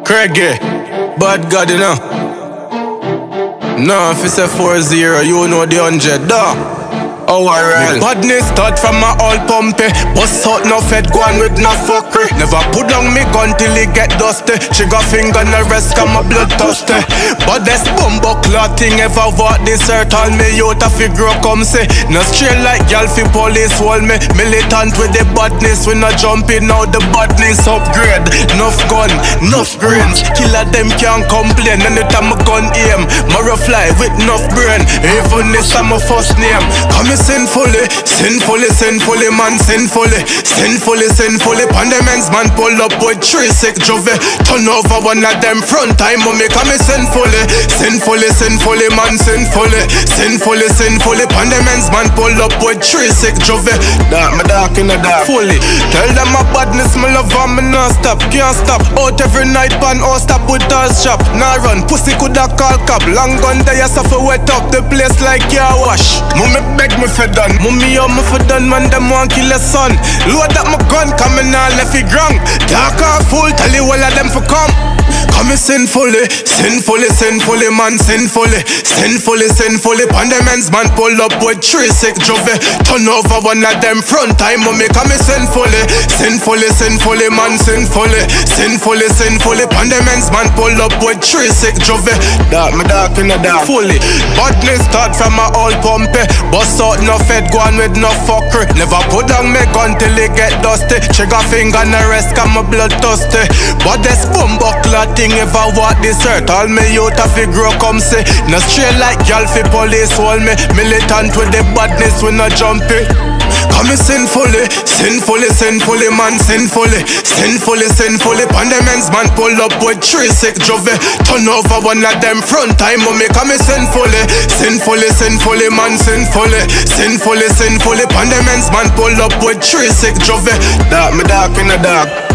Craigie, bad God, you know. No, if it's a 4-0, you know the 100, duh. Oh, alright. Badness start from my old pumpy. Bust out no fed, go on with no fuckery. Never put down me gun till it get dusty. Trigger finger no rest, cause my blood thirsty. But this bumbo clot thing ever walk this earth. All me youth a figure come say. No straight like y'all fi police hold me. Militant with the badness, we not jumping now the badness upgrade. Enough gun, enough brains. Killer them can't complain. Anytime I gun aim, Mara fly with enough brain. Even this I'm my first name. Come sinfully, sinfully, sinfully, man, sinfully, sinfully, sinfully. Pandemons man pull up with 3-6 Jove. Turn over one of them front time, mommy. Come sinfully, sinfully, sinfully, man, sinfully, sinfully, sinfully. Pandemons man pull up with 3-6 Jove. Dark, my dark in the dark. Fully. Tell them my badness, my love, and me not stop. Can't stop. Out every night, pan, or stop with all shop. Nah run, pussy coulda call cop. Long gun, they suffer wet up the place like car wash. Mommy beg me for done. Mummy on me for done, man, them want kill a son. Load up my gun, coming now left it grung. Dark or fool, tell you all of them for come. Come sinfully, sinfully, sinfully, man, sinfully, sinfully, sinfully. Pandemons man pull up with 3-6 Jove. Turn over one of them front time, mummy. Come sinfully, sinfully, sinfully, man, sinfully, sinfully, sinfully. Pandemons man pull up with 3-6 Jove. Dark, my dark in the dark. Fully. Badness start from my old pumpy. Bust out no fed, go on with no fuckery. Never put down me gun till it get dusty. Trigger finger no rest, cause my blood thirsty. But this bumbo clot thing ever walk this earth. All me youth a figure come say. No straight like y'all fi police hold me. Militant with the badness, we no jumpy. Come sinfully, sinfully, sinfully, man, sinfully, sinfully, sinfully. Pandemons man pull up with 3-6 Jove. Turn over one of them front time, mommy. Come sinfully, sinfully, sinfully, man, sinfully, sinfully, sinfully. Pandemons man pull up with 3-6 Jove. Dark, me dark in the dark.